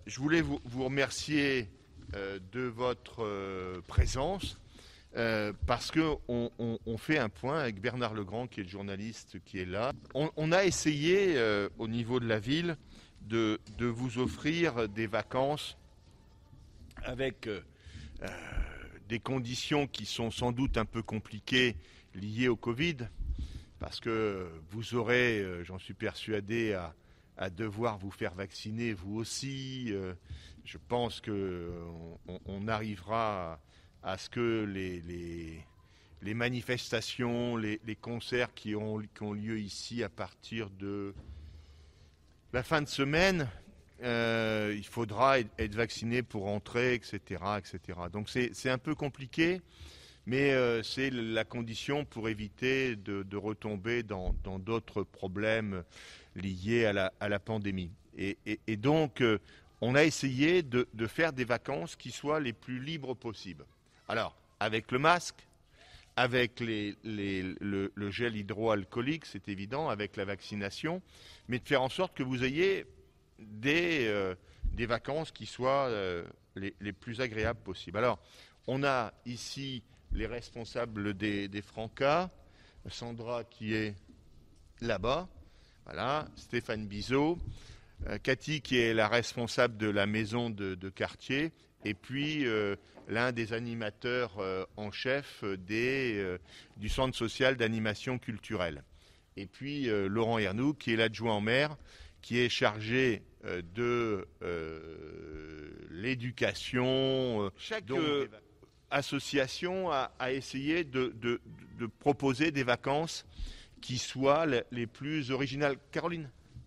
Je voulais vous remercier de votre présence parce qu'on fait un point avec Bernard Legrand, qui est le journaliste qui est là. On a essayé au niveau de la ville de vous offrir des vacances avec des conditions qui sont sans doute un peu compliquées liées au Covid, parce que vous aurez, j'en suis persuadé, à devoir vous faire vacciner vous aussi. Je pense qu'on arrivera à ce que les manifestations, les concerts qui ont lieu ici à partir de la fin de semaine, il faudra être vacciné pour entrer, etc. etc. Donc c'est un peu compliqué, mais c'est la condition pour éviter de retomber dans d'autres problèmes liés à la pandémie. Et donc, on a essayé de faire des vacances qui soient les plus libres possibles. Alors, avec le masque, avec le gel hydroalcoolique, c'est évident, avec la vaccination, mais de faire en sorte que vous ayez des vacances qui soient les plus agréables possibles. Alors, on a ici les responsables des Francas, Sandra qui est là-bas, voilà, Stéphane Bizot, Cathy qui est la responsable de la maison de quartier, et puis l'un des animateurs en chef du centre social d'animation culturelle. Et puis Laurent Ernoux qui est l'adjoint au maire, qui est chargé de l'éducation. Chaque association a essayé de proposer des vacances qui soient les plus originales. Caroline,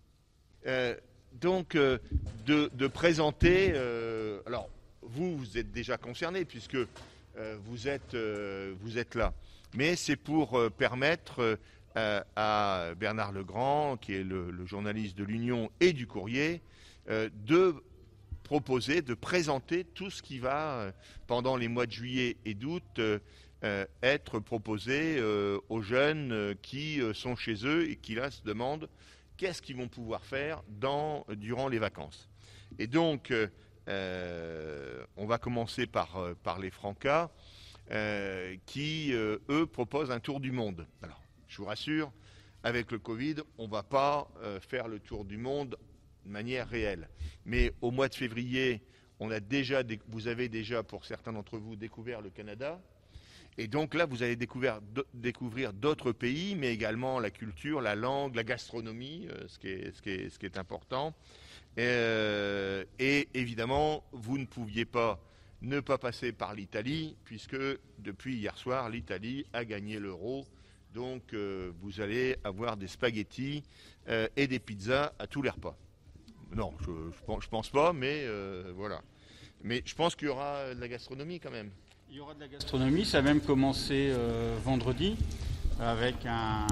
donc de présenter. Alors vous êtes déjà concerné puisque vous êtes là, mais c'est pour permettre à Bernard Legrand, qui est le journaliste de l'Union et du Courrier, de proposer, de présenter tout ce qui va, pendant les mois de juillet et d'août, être proposé aux jeunes qui sont chez eux et qui là se demandent qu'est-ce qu'ils vont pouvoir faire durant les vacances. Et donc, on va commencer par les Francas, qui, eux, proposent un tour du monde. Alors, je vous rassure, avec le Covid, on ne va pas faire le tour du monde de manière réelle. Mais au mois de février, vous avez déjà, pour certains d'entre vous, découvert le Canada. Et donc là, vous allez découvrir d'autres pays, mais également la culture, la langue, la gastronomie, ce qui est important. Et évidemment, vous ne pouviez pas ne pas passer par l'Italie, puisque depuis hier soir, l'Italie a gagné l'euro. Donc vous allez avoir des spaghettis et des pizzas à tous les repas. Non, je pense pas, mais voilà. Mais je pense qu'il y aura de la gastronomie quand même. Il y aura de la gastronomie, ça a même commencé vendredi avec un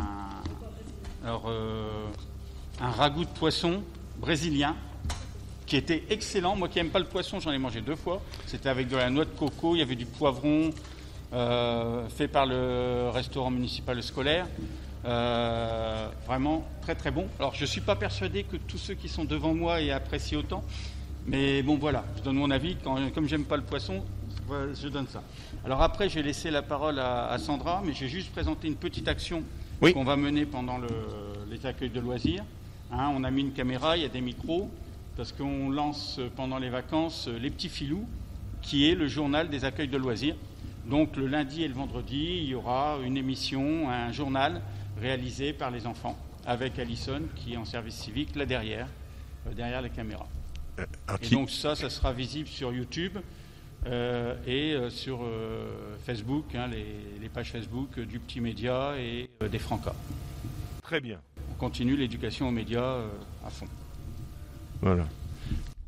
ragoût de poisson brésilien qui était excellent. Moi qui n'aime pas le poisson, j'en ai mangé 2 fois. C'était avec de la noix de coco, il y avait du poivron fait par le restaurant municipal scolaire. Vraiment très très bon. Alors je ne suis pas persuadé que tous ceux qui sont devant moi aient apprécié autant. Mais bon voilà, je donne mon avis. Comme j'aime pas le poisson, je donne ça. Alors après, je vais laisser la parole à Sandra, mais j'ai juste présenté une petite action qu'on va mener pendant les accueils de loisirs. On a mis une caméra, il y a des micros, parce qu'on lance pendant les vacances Les Petits Filous, qui est le journal des accueils de loisirs. Donc le lundi et le vendredi, il y aura une émission, un journal réalisé par les enfants, avec Alison qui est en service civique là derrière la caméra. Et donc ça sera visible sur YouTube et sur Facebook, les pages Facebook du Petit Média et des Francas. Très bien. On continue l'éducation aux médias à fond. Voilà. Sandra ?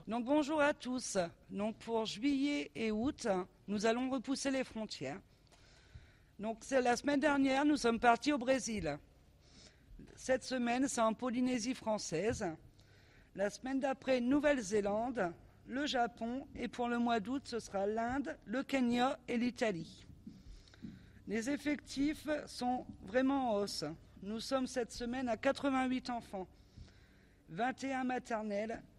Donc bonjour à tous. Donc pour juillet et août, nous allons repousser les frontières. Donc c'est la semaine dernière, nous sommes partis au Brésil. Cette semaine, c'est en Polynésie française. La semaine d'après, Nouvelle-Zélande, le Japon, et pour le mois d'août, ce sera l'Inde, le Kenya et l'Italie. Les effectifs sont vraiment en hausse. Nous sommes cette semaine à 88 enfants, 21 maternelles,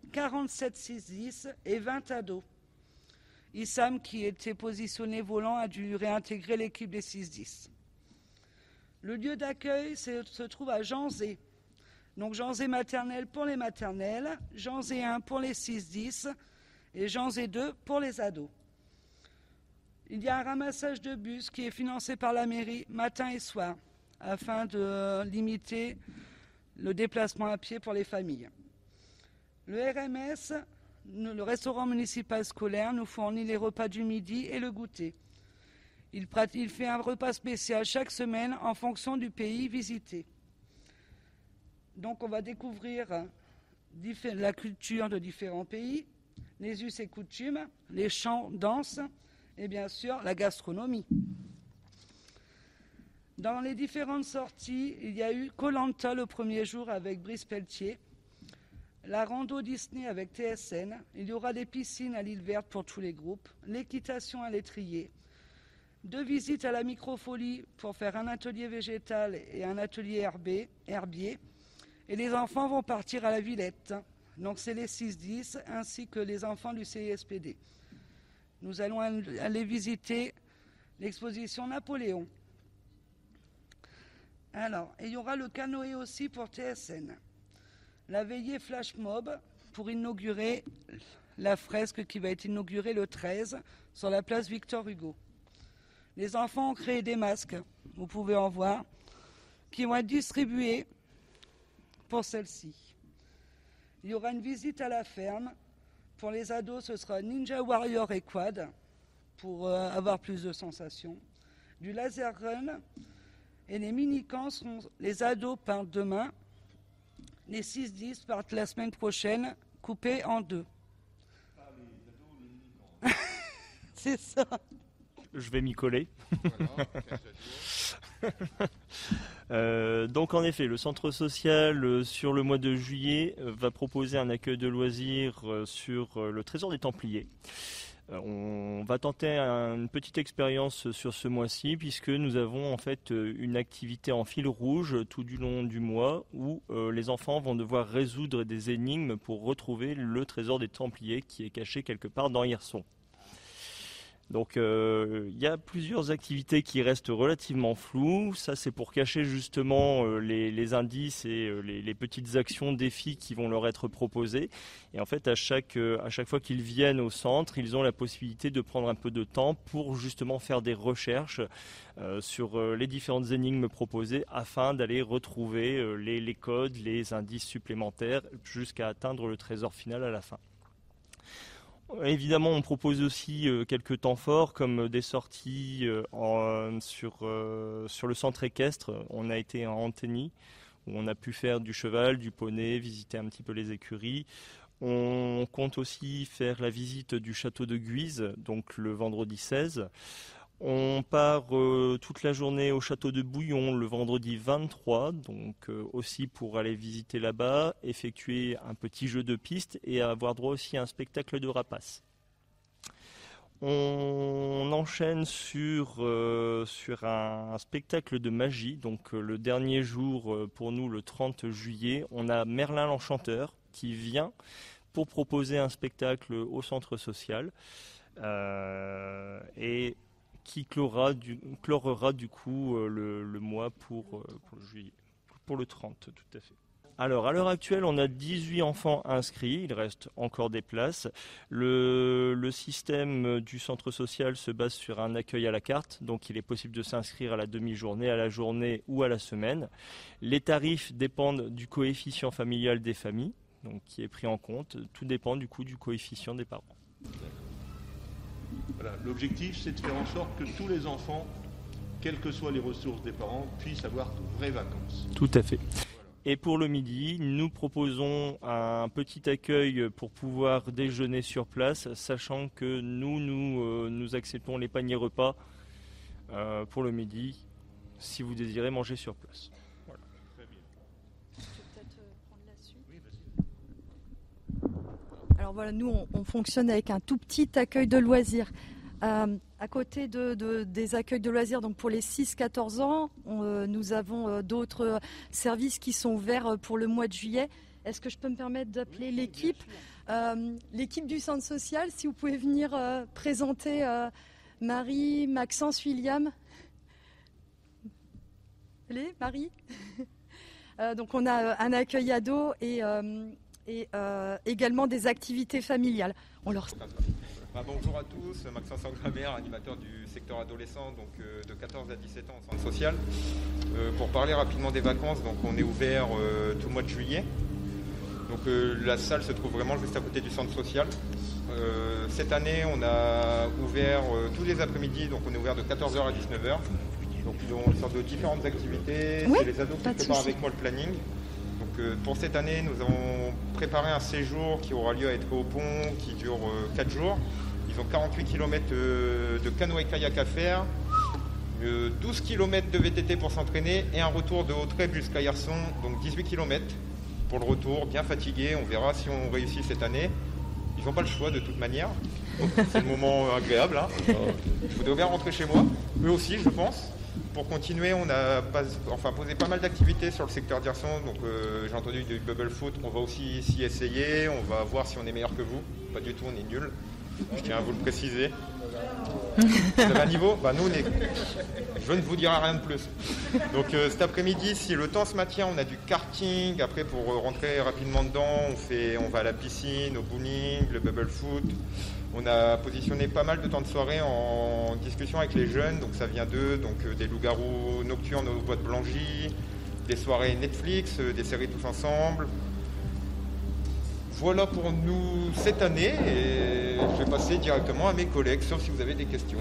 47 6-10 et 20 ados. Issam, qui était positionné volant, a dû réintégrer l'équipe des 6-10. Le lieu d'accueil se trouve à Janzé. Donc Janzé maternelle pour les maternelles, Janzé 1 pour les 6-10 et Janzé 2 pour les ados. Il y a un ramassage de bus qui est financé par la mairie matin et soir afin de limiter le déplacement à pied pour les familles. Le RMS, le restaurant municipal scolaire, nous fournit les repas du midi et le goûter. Il fait un repas spécial chaque semaine en fonction du pays visité. Donc on va découvrir la culture de différents pays, les us et coutumes, les chants, danses et bien sûr la gastronomie. Dans les différentes sorties, il y a eu Koh-Lanta le premier jour avec Brice Pelletier, la rando Disney avec TSN, il y aura des piscines à l'île verte pour tous les groupes, l'équitation à l'étrier, 2 visites à la microfolie pour faire un atelier végétal et un atelier herbier. Et les enfants vont partir à la Villette. Donc c'est les 6-10 ainsi que les enfants du CISPD. Nous allons aller visiter l'exposition Napoléon. Alors, il y aura le canoë aussi pour TSN. La veillée flash mob pour inaugurer la fresque qui va être inaugurée le 13 sur la place Victor Hugo. Les enfants ont créé des masques, vous pouvez en voir, qui vont être distribués pour celle-ci. Il y aura une visite à la ferme. Pour les ados, ce sera Ninja Warrior et Quad, pour avoir plus de sensations. Du laser run. Et les mini-camps seront... Les ados partent demain. Les 6-10 partent la semaine prochaine, coupés en 2. Ah, les ados, les mini-camps. C'est ça. Je vais m'y coller. Voilà, Donc en effet, le centre social sur le mois de juillet va proposer un accueil de loisirs sur le Trésor des Templiers. On va tenter une petite expérience sur ce mois-ci puisque nous avons en fait une activité en fil rouge tout du long du mois où les enfants vont devoir résoudre des énigmes pour retrouver le Trésor des Templiers qui est caché quelque part dans Hirson. Donc il y a plusieurs activités qui restent relativement floues. Ça c'est pour cacher justement les indices et les petites actions, défis qui vont leur être proposés. Et en fait à chaque fois qu'ils viennent au centre, ils ont la possibilité de prendre un peu de temps pour justement faire des recherches sur les différentes énigmes proposées afin d'aller retrouver les codes, les indices supplémentaires jusqu'à atteindre le trésor final à la fin. Évidemment, on propose aussi quelques temps forts comme des sorties sur le centre équestre. On a été en Anthony où on a pu faire du cheval, du poney, visiter un petit peu les écuries. On compte aussi faire la visite du château de Guise, donc le vendredi 16. On part toute la journée au château de Bouillon le vendredi 23, donc aussi pour aller visiter là-bas, effectuer un petit jeu de piste et avoir droit aussi à un spectacle de rapaces. On enchaîne sur un spectacle de magie, donc le dernier jour pour nous le 30 juillet, on a Merlin l'Enchanteur qui vient pour proposer un spectacle au centre social et qui clorera du coup le mois pour juillet, pour le 30 tout à fait. Alors à l'heure actuelle on a 18 enfants inscrits, il reste encore des places. Le système du centre social se base sur un accueil à la carte, donc il est possible de s'inscrire à la demi-journée, à la journée ou à la semaine. Les tarifs dépendent du coefficient familial des familles, donc qui est pris en compte, tout dépend du coup du coefficient des parents. Voilà, l'objectif, c'est de faire en sorte que tous les enfants, quelles que soient les ressources des parents, puissent avoir de vraies vacances. Tout à fait. Voilà. Et pour le midi, nous proposons un petit accueil pour pouvoir déjeuner sur place, sachant que nous acceptons les paniers repas pour le midi, si vous désirez manger sur place. Voilà. Très bien. Je vais peut-être prendre la suite. Oui, vas-y. Alors voilà, nous on fonctionne avec un tout petit accueil de loisirs. À côté des accueils de loisirs, donc pour les 6-14 ans, nous avons d'autres services qui sont ouverts pour le mois de juillet. Est-ce que je peux me permettre d'appeler l'équipe ? L'équipe du centre social, si vous pouvez venir présenter Marie, Maxence, William. Allez, Marie. Donc on a un accueil ado et également des activités familiales. On leur... Bonjour à tous, Maxence Angramère, animateur du secteur adolescent, donc de 14 à 17 ans au centre social. Pour parler rapidement des vacances, donc on est ouvert tout le mois de juillet. Donc la salle se trouve vraiment juste à côté du centre social. Cette année, on a ouvert tous les après-midi, donc on est ouvert de 14h à 19h. Donc ils ont une sorte de différentes activités. Oui, c'est les ados qui préparent avec moi le planning. Donc pour cette année, nous avons préparé un séjour qui aura lieu à Être-au-Pont, qui dure 4 jours. Ils ont 48 km de canoë-kayak à faire, 12 km de VTT pour s'entraîner et un retour de Hautrèbe jusqu'à Hirson, donc 18 km pour le retour, bien fatigué. On verra si on réussit cette année. Ils n'ont pas le choix de toute manière. C'est le moment agréable. Hein. Je voudrais bien rentrer chez moi. Eux aussi, je pense. Pour continuer, on a posé pas mal d'activités sur le secteur d'Hirson. Donc j'ai entendu du bubble foot. On va aussi s'y essayer. On va voir si on est meilleur que vous. Pas du tout, on est nuls. Je tiens à vous le préciser. Vous avez un niveau ? Nous, je ne vous dirai rien de plus. Donc cet après-midi, si le temps se maintient, on a du karting. Après, pour rentrer rapidement dedans, on va à la piscine, au bowling, le bubble foot. On a positionné pas mal de temps de soirée en discussion avec les jeunes. Donc ça vient d'eux, donc des loups-garous nocturnes aux boîtes blanchies, des soirées Netflix, des séries tous ensemble. Voilà pour nous cette année et je vais passer directement à mes collègues, sauf si vous avez des questions.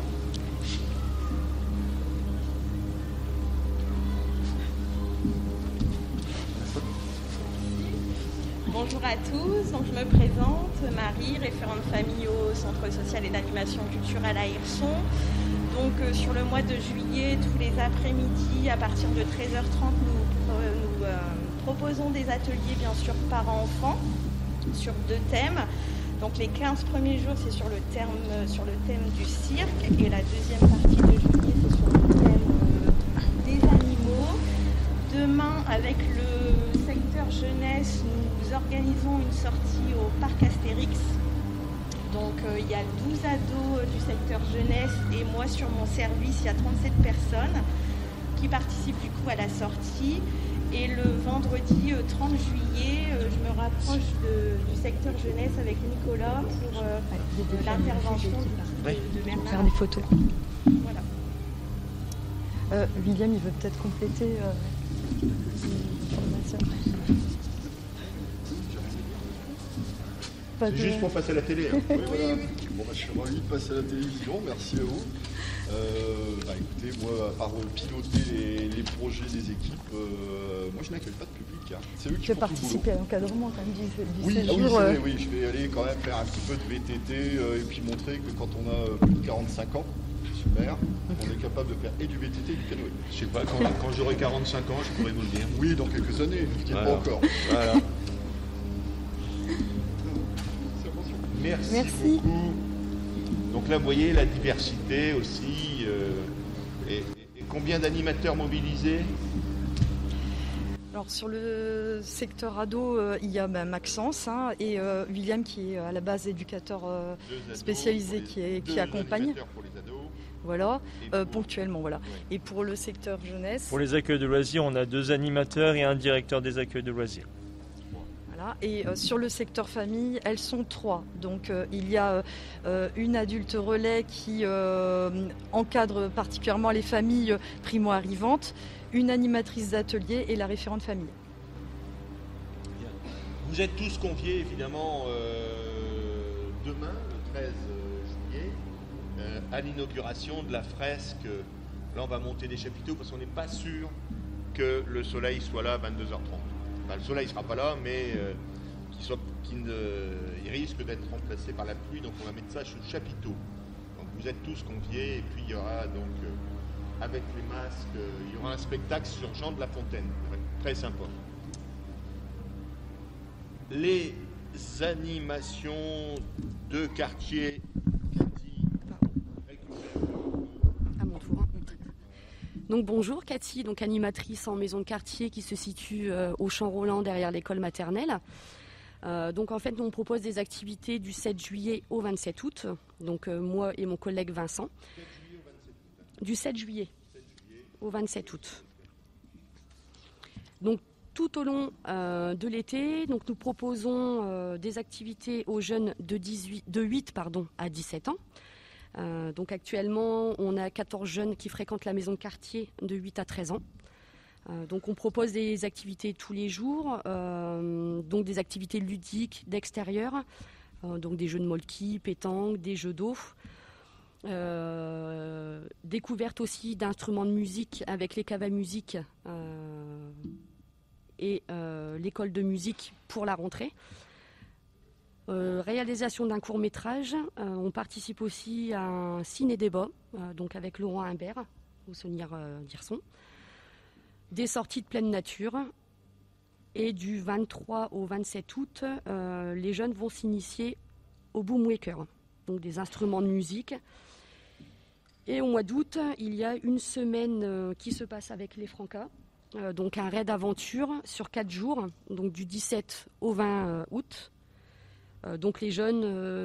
Bonjour à tous, donc je me présente, Marie, référente famille au Centre social et d'animation culturelle à Hirson. Donc sur le mois de juillet, tous les après-midi, à partir de 13h30, nous proposons des ateliers bien sûr parents-enfants sur 2 thèmes. Donc les 15 premiers jours, c'est sur le thème du cirque et la deuxième partie de juillet, c'est sur le thème des animaux. Demain, avec le secteur jeunesse, nous organisons une sortie au parc Astérix. Donc il y a 12 ados du secteur jeunesse et moi sur mon service, il y a 37 personnes qui participent du coup à la sortie. Et le vendredi 30 juillet, je me rapproche du secteur jeunesse avec Nicolas pour l'intervention de Bernard. Faire des photos. Voilà. William, il veut peut-être compléter l'information. C'est juste pour passer à la télé. Hein. Oui, voilà. Bon, je suis ravi de passer à la télévision, merci à vous. Écoutez, moi, à part piloter les projets des équipes, moi je n'accueille pas de public. Hein. C'est eux qui Tu font peux tout le participer à l'encadrement quand même du boulot. séjour. Oui, je vais aller quand même faire un petit peu de VTT et puis montrer que quand on a plus de 45 ans, je suis maire, on est capable de faire et du VTT et du canoë. Je sais pas, quand j'aurai 45 ans, je pourrai vous le dire. Oui, dans quelques années, je ne dis pas encore. Voilà. Merci beaucoup. Donc là, vous voyez la diversité aussi. Et combien d'animateurs mobilisés ? Alors sur le secteur ado, il y a Maxence et William qui est à la base éducateur spécialisé qui accompagne. Pour les ados. Voilà, pour... ponctuellement, voilà. Ouais. Et pour le secteur jeunesse. Pour les accueils de loisirs, on a 2 animateurs et un directeur des accueils de loisirs. Voilà. Et sur le secteur famille, elles sont 3. Donc il y a une adulte relais qui encadre particulièrement les familles primo-arrivantes, une animatrice d'atelier et la référente famille. Vous êtes tous conviés évidemment demain, le 13 juillet, à l'inauguration de la fresque. Là on va monter des chapiteaux parce qu'on n'est pas sûr que le soleil soit là à 22h30. Enfin, le soleil ne sera pas là, mais il risque d'être remplacé par la pluie, donc on va mettre ça sur le chapiteau. Donc vous êtes tous conviés, et puis il y aura donc, avec les masques, il y aura un spectacle sur Jean de La Fontaine, très sympa. Les animations de quartier, Cathy, à mon tour. Donc bonjour Cathy, donc animatrice en maison de quartier qui se situe au Champ Roland derrière l'école maternelle. Donc en fait, nous on propose des activités du 7 juillet au 27 août. Donc moi et mon collègue Vincent. Du 7 juillet au 27 août. Donc tout au long de l'été, donc nous proposons des activités aux jeunes de 8 à 17 ans. Donc actuellement, on a 14 jeunes qui fréquentent la maison de quartier de 8 à 13 ans. Donc on propose des activités tous les jours, donc des activités ludiques d'extérieur, donc des jeux de molki, pétanque, des jeux d'eau. Découverte aussi d'instruments de musique avec les caves à musique et l'école de musique pour la rentrée. Réalisation d'un court-métrage. On participe aussi à un ciné-débat, donc avec Laurent Imbert au Saunière d'Hirson. Des sorties de pleine nature. Et du 23 au 27 août, les jeunes vont s'initier au boomwaker, donc des instruments de musique. Et au mois d'août, il y a une semaine qui se passe avec les Francas, donc un raid aventure sur 4 jours, donc du 17 au 20 août. Donc les jeunes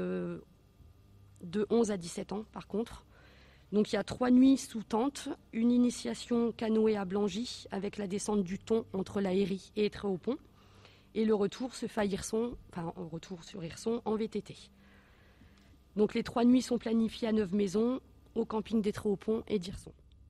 de 11 à 17 ans par contre. Donc il y a 3 nuits sous tente, une initiation canoë à Blangy avec la descente du Thon entre la Héry et Tréhaut-Pont. Et le retour se fait à Hirson, retour sur Hirson en VTT. Donc les 3 nuits sont planifiées à Neuve-Maisons, au camping des Tréhaut-Pont et d'Hirson.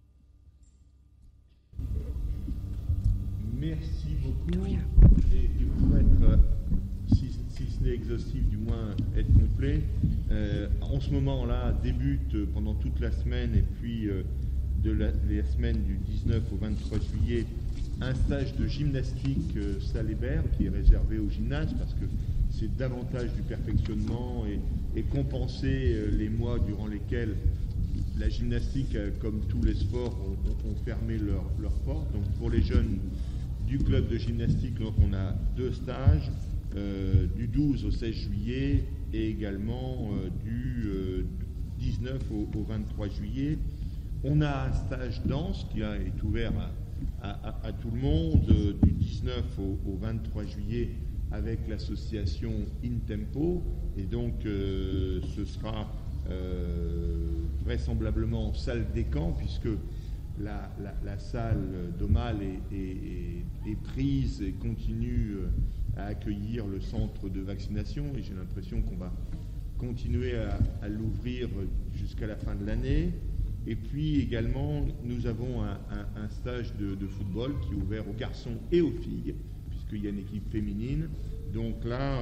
Merci beaucoup. Et pour être, si ce n'est exhaustif, du moins être complet, en ce moment-là débute pendant toute la semaine et puis les semaines du 19 au 23 juillet un stage de gymnastique Salébert qui est réservé au gymnase parce que c'est davantage du perfectionnement et compenser les mois durant lesquels la gymnastique, comme tous les sports, ont fermé leurs portes. Donc pour les jeunes du club de gymnastique, donc on a 2 stages, du 12 au 16 juillet et également du 19 au 23 juillet. On a un stage danse qui est ouvert à tout le monde du 19 au 23 juillet avec l'association In Tempo. Et donc ce sera vraisemblablement en salle des camps puisque la salle d'Aumale est prise et continue à accueillir le centre de vaccination et j'ai l'impression qu'on va continuer à l'ouvrir jusqu'à la fin de l'année. Et puis également, nous avons un stage de football qui est ouvert aux garçons et aux filles, puisqu'il y a une équipe féminine. Donc là,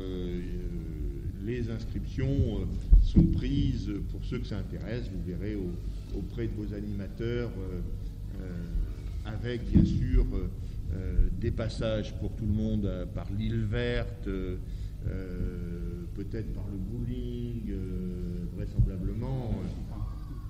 les inscriptions sont prises pour ceux que ça intéresse. Vous verrez auprès de vos animateurs, avec bien sûr des passages pour tout le monde par l'île verte, peut-être par le bowling, vraisemblablement. Comment ?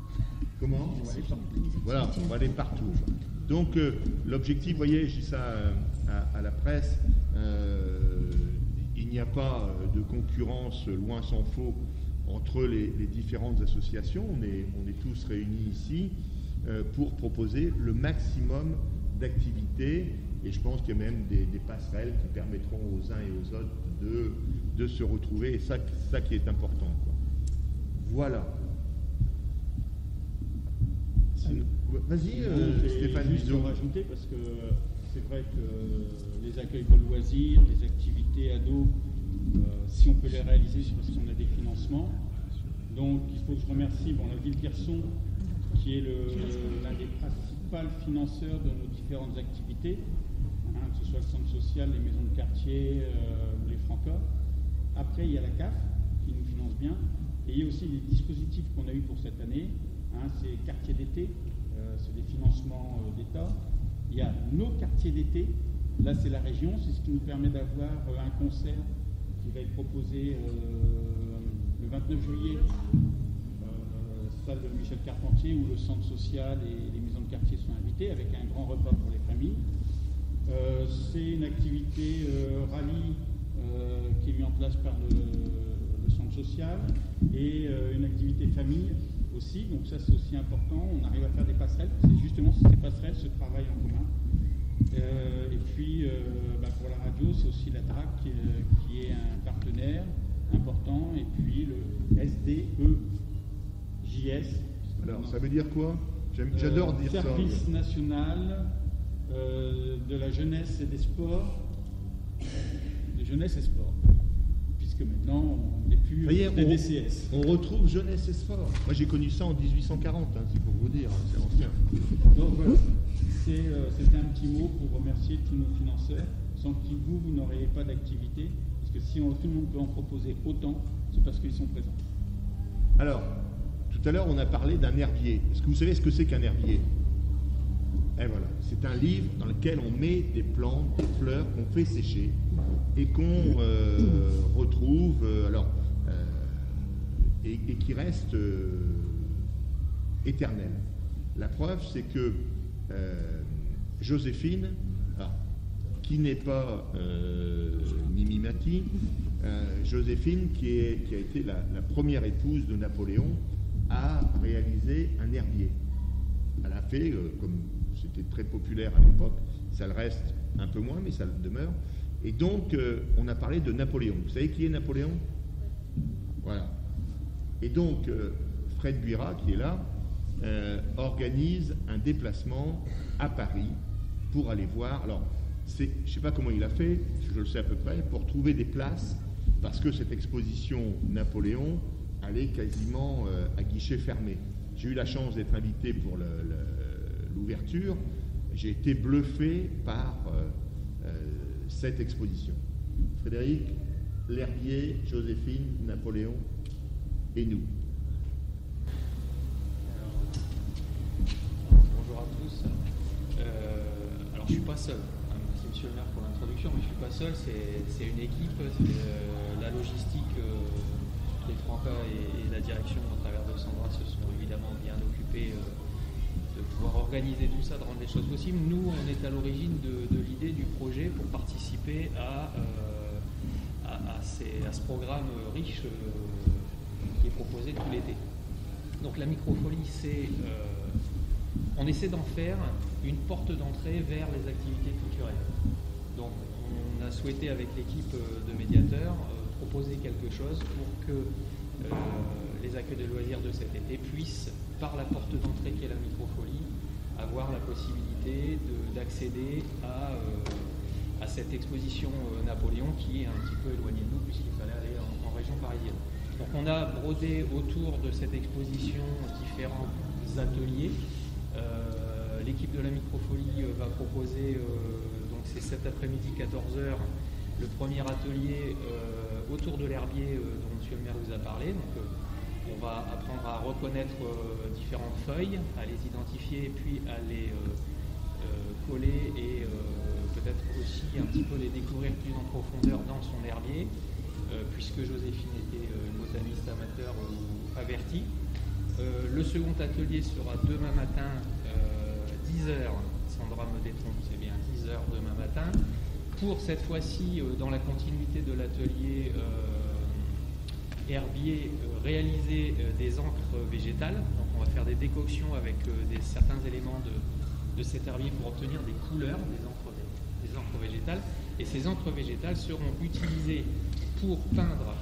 Voilà, on va aller partout. Donc l'objectif, vous voyez, je dis ça à la presse, il n'y a pas de concurrence, loin s'en faut, entre les différentes associations. On est tous réunis ici pour proposer le maximum d'activités et je pense qu'il y a même des passerelles qui permettront aux uns et aux autres de se retrouver et ça qui est important, quoi. Voilà. Vas-y, Stéphane Juste Bizot. rajouter parce que c'est vrai que les accueils de loisirs, les activités ados, si on peut les réaliser, c'est parce qu'on a des financements. Donc il faut que je remercie la ville d'Hirson qui est l'un des principaux financeurs de nos différentes activités, que ce soit le centre social, les maisons de quartier, les Francas. Après il y a la CAF qui nous finance bien et il y a aussi les dispositifs qu'on a eu pour cette année. C'est quartiers d'été, c'est des financements d'État. Il y a nos quartiers d'été, là c'est la région, c'est ce qui nous permet d'avoir un concert qui va être proposé le 29 juillet, salle de Michel Carpentier, où le centre social et les maisons de quartier sont invités, avec un grand repas pour les familles. C'est une activité rallye qui est mise en place par le centre social et une activité famille aussi, donc ça c'est aussi important, on arrive à faire des passerelles, c'est justement ces passerelles, ce travail en commun Et puis, pour la radio, c'est aussi la TRAC qui est un partenaire important. Et puis le SDEJS. Alors, ça veut dire quoi? J'adore dire ça. Service national de la jeunesse et des sports. De jeunesse et sport. Puisque maintenant, on n'est plus DCS. On retrouve jeunesse et sport. Moi, j'ai connu ça en 1840, c'est pour vous dire, c'est ancien. Donc voilà, c'était un petit mot pour remercier tous nos financeurs, sans qui vous n'auriez pas d'activité. Parce que si tout le monde peut en proposer autant, c'est parce qu'ils sont présents. Alors, tout à l'heure, on a parlé d'un herbier. Est-ce que vous savez ce que c'est qu'un herbier? Et voilà, c'est un livre dans lequel on met des plantes, des fleurs qu'on fait sécher et qu'on retrouve, et qui restent éternelles. La preuve, c'est que Joséphine, qui n'est pas Mimi Mati, Joséphine, qui a été la première épouse de Napoléon, a réalisé un herbier. Elle a fait, comme c'était très populaire à l'époque, ça le reste un peu moins, mais ça le demeure. Et donc, on a parlé de Napoléon. Vous savez qui est Napoléon? Voilà. Et donc, Fred Buira, qui est là, organise un déplacement à Paris pour aller voir. Alors, je ne sais pas comment il a fait, je le sais à peu près, pour trouver des places, parce que cette exposition Napoléon allait quasiment à guichet fermé. J'ai eu la chance d'être invité pour l'ouverture. J'ai été bluffé par cette exposition. Frédéric, l'herbier, Joséphine, Napoléon et nous. Bonjour à tous. Alors je ne suis pas seul. Merci Monsieur le maire pour l'introduction, mais je ne suis pas seul. C'est une équipe. La logistique, les Franca et la direction au travers de Sandra se sont évidemment bien occupés de pouvoir organiser tout ça, de rendre les choses possibles. Nous, on est à l'origine de l'idée du projet pour participer à ce programme riche qui est proposé tout l'été. Donc la microfolie, on essaie d'en faire une porte d'entrée vers les activités culturelles. Donc on a souhaité avec l'équipe de médiateurs proposer quelque chose pour que les accueils de loisirs de cet été puissent, par la porte d'entrée qui est la microfolie, avoir la possibilité d'accéder à cette exposition Napoléon qui est un petit peu éloignée de nous puisqu'il fallait aller en région parisienne. Donc on a brodé autour de cette exposition différents ateliers. L'équipe de la microfolie va proposer, donc c'est cet après-midi 14h, le premier atelier autour de l'herbier dont M. le maire vous a parlé. Donc, on va apprendre à reconnaître différentes feuilles, à les identifier et puis à les coller et peut-être aussi un petit peu les découvrir plus en profondeur dans son herbier, puisque Joséphine était une botaniste amateur avertie. Le second atelier sera demain matin, 10h, Sandra me détrompe, c'est bien 10h demain matin, pour cette fois-ci, dans la continuité de l'atelier herbier, réaliser des encres végétales. Donc on va faire des décoctions avec certains éléments de cet herbier pour obtenir des couleurs, des encres végétales. Et ces encres végétales seront utilisées pour peindre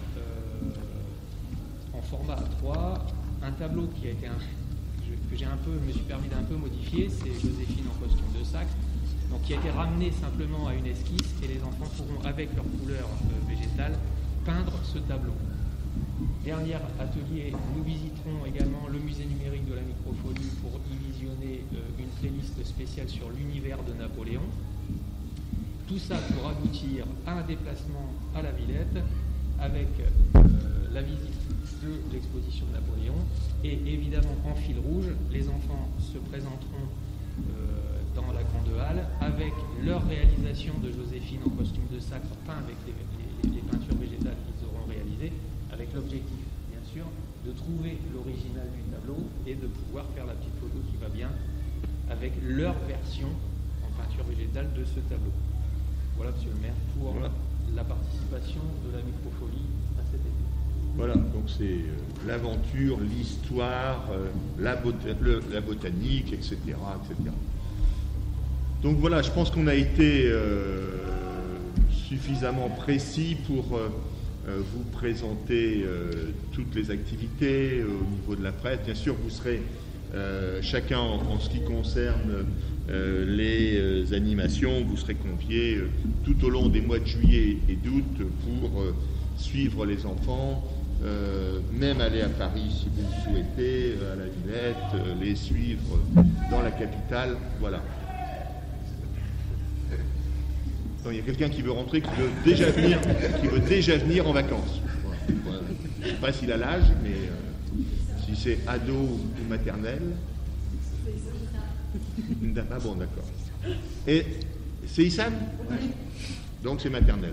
en format A3 un tableau qui a été que je me suis permis d'un peu modifier. C'est Joséphine en costume de sac, donc qui a été ramené simplement à une esquisse, et les enfants pourront, avec leurs couleurs végétales, peindre ce tableau. Dernier atelier, nous visiterons également le musée numérique de la microfolie pour y visionner une playlist spéciale sur l'univers de Napoléon. Tout ça pour aboutir à un déplacement à la Villette avec la visite de l'exposition de Napoléon, et évidemment en fil rouge, les enfants se présenteront dans la grande halle avec leur réalisation de Joséphine en costume de sacre peint avec les peintures végétales qu'ils auront réalisées, avec l'objectif bien sûr de trouver l'original du tableau et de pouvoir faire la petite photo qui va bien avec leur version en peinture végétale de ce tableau. Voilà, monsieur le maire, pour la participation de la microfolie à cet été. Voilà, donc c'est l'aventure, l'histoire, la botanique, etc., etc. Donc voilà, je pense qu'on a été suffisamment précis pour vous présenter toutes les activités au niveau de la presse. Bien sûr, vous serez chacun en ce qui concerne les animations, vous serez conviés tout au long des mois de juillet et d'août pour suivre les enfants, même aller à Paris si vous le souhaitez, à la Villette, les suivre dans la capitale, voilà. Il y a quelqu'un qui veut rentrer, qui veut déjà venir en vacances. Voilà. Je ne sais pas s'il a l'âge, mais si c'est ado ou maternelle. Ah bon, d'accord. Et c'est Issam ? Donc c'est maternelle.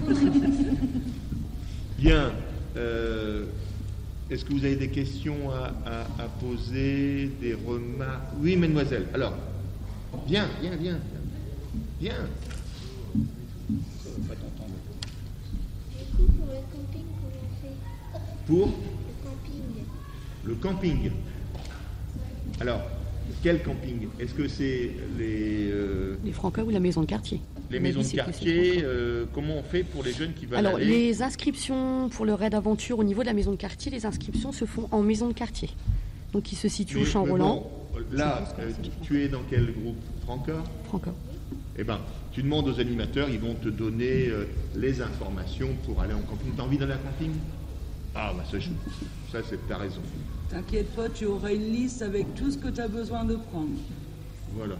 Bien. Est-ce que vous avez des questions à poser, des remarques ? Oui, mademoiselle. Alors, viens. Pour le camping. Alors, quel camping? Est-ce que c'est les Franca ou la maison de quartier? Les maisons de quartier, comment on fait pour les jeunes qui veulent Alors, aller? les inscriptions pour le raid aventure au niveau de la maison de quartier, les inscriptions se font en maison de quartier. Donc, qui se situe au Champ-Roland. Bon, là, tu es dans quel groupe? Franca? Franca. Eh bien, tu demandes aux animateurs, ils vont te donner les informations pour aller en camping. T'as envie d'aller en camping? Ah, bah ça c'est ta raison. T'inquiète pas, tu auras une liste avec tout ce que tu as besoin de prendre. Voilà.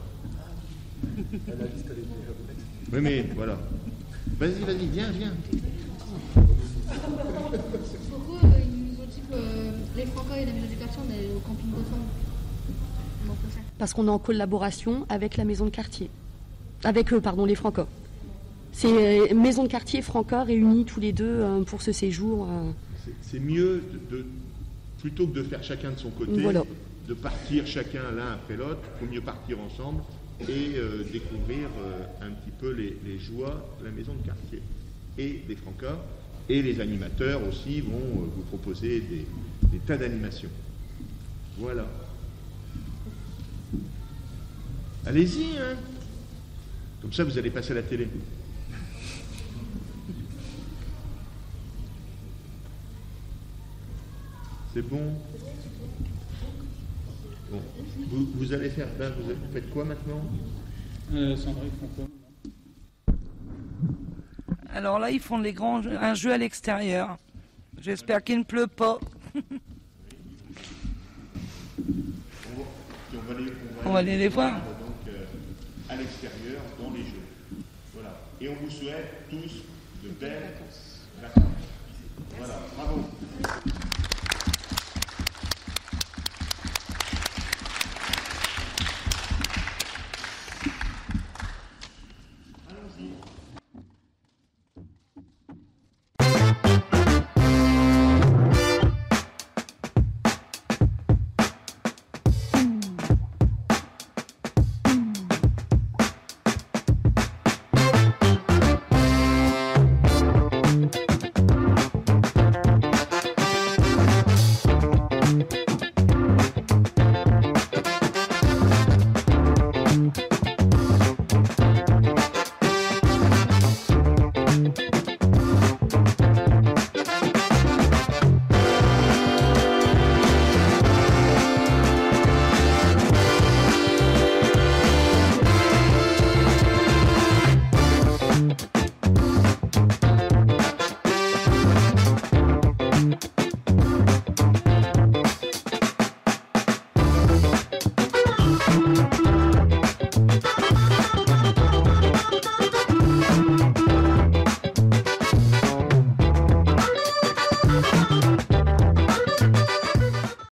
Oui, mais voilà. Vas-y, viens. Pourquoi ils nous ont dit que les Franca et la maison du quartier, on est au camping ensemble? Parce qu'on est en collaboration avec la maison de quartier. Avec les Franca. C'est maison de quartier Franca réunis tous les deux pour ce séjour. C'est mieux, plutôt que de faire chacun de son côté, voilà, de partir chacun l'un après l'autre. Il faut mieux partir ensemble et découvrir un petit peu les joies de la maison de quartier et des Franca. Et les animateurs aussi vont vous proposer des tas d'animations. Voilà. Allez-y, hein. Comme ça, vous allez passer à la télé. C'est bon. Bon. Vous allez faire... Ben, vous faites quoi maintenant? Sandra, ils font quoi? Alors là, ils font un jeu à l'extérieur. J'espère qu'il ne pleut pas. On va aller les voir. Donc, à l'extérieur, dans les jeux. Voilà. Et on vous souhaite tous de belles vacances. Voilà. Bravo.